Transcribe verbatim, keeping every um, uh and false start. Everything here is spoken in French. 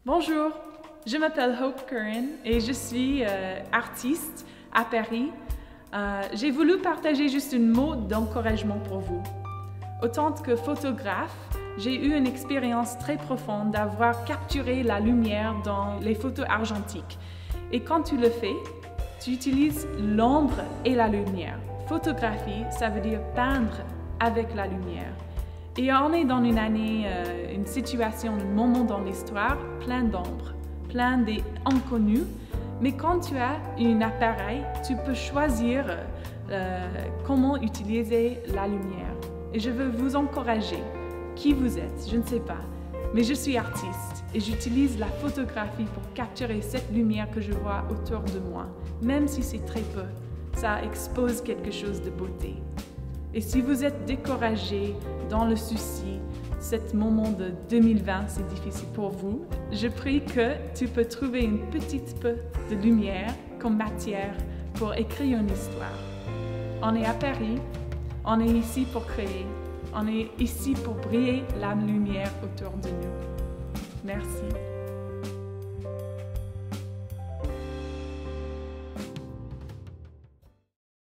Bonjour, je m'appelle Hope Curran et je suis euh, artiste à Paris. Euh, J'ai voulu partager juste un mot d'encouragement pour vous. Autant que photographe, j'ai eu une expérience très profonde d'avoir capturé la lumière dans les photos argentiques. Et quand tu le fais, tu utilises l'ombre et la lumière. Photographie, ça veut dire peindre avec la lumière. Et on est dans une année, euh, une situation, un moment dans l'histoire plein d'ombre, plein d'inconnus. Mais quand tu as un appareil, tu peux choisir euh, comment utiliser la lumière. Et je veux vous encourager. Qui vous êtes, je ne sais pas. Mais je suis artiste et j'utilise la photographie pour capturer cette lumière que je vois autour de moi. Même si c'est très peu, ça expose quelque chose de beauté. Et si vous êtes découragé dans le souci, ce moment de deux mille vingt, c'est difficile pour vous, je prie que tu peux trouver une petite peu de lumière comme matière pour écrire une histoire. On est à Paris, on est ici pour créer, on est ici pour briller la lumière autour de nous. Merci.